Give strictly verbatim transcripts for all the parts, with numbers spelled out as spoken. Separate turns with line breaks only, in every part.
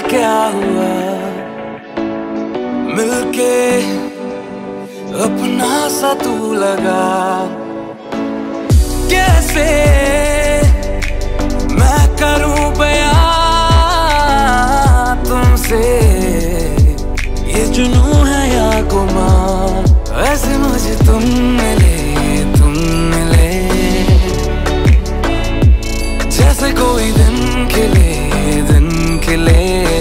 क्या हुआ मिलके अपना सा तू लगा, कैसे मैं करूं बयां तुमसे, ये जुनूं है या गुमां, ऐसे मुझे तुम मिले तुम मिले, जैसे कोई दिन खिले दिन खिले,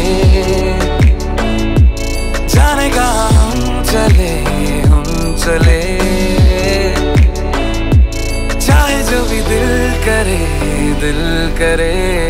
जाने का हम चले हम चले, चाहे जो भी दिल करे दिल करे।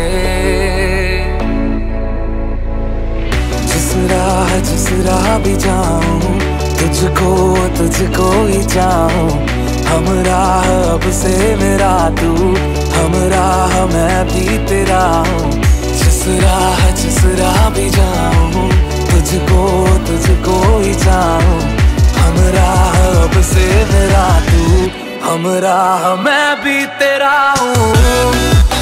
जिस राह जिस राह भी जाऊं, तुझको तुझको ही चाहूं, हम राह अब से मेरा तू, हम राह मैं भी तेरा हूँ। जिस राह जिस राह भी जाऊं, तुझको तुझको ही चाहूं, हम राह अब से मेरा तू, हम राह मैं भी तेरा हूँ।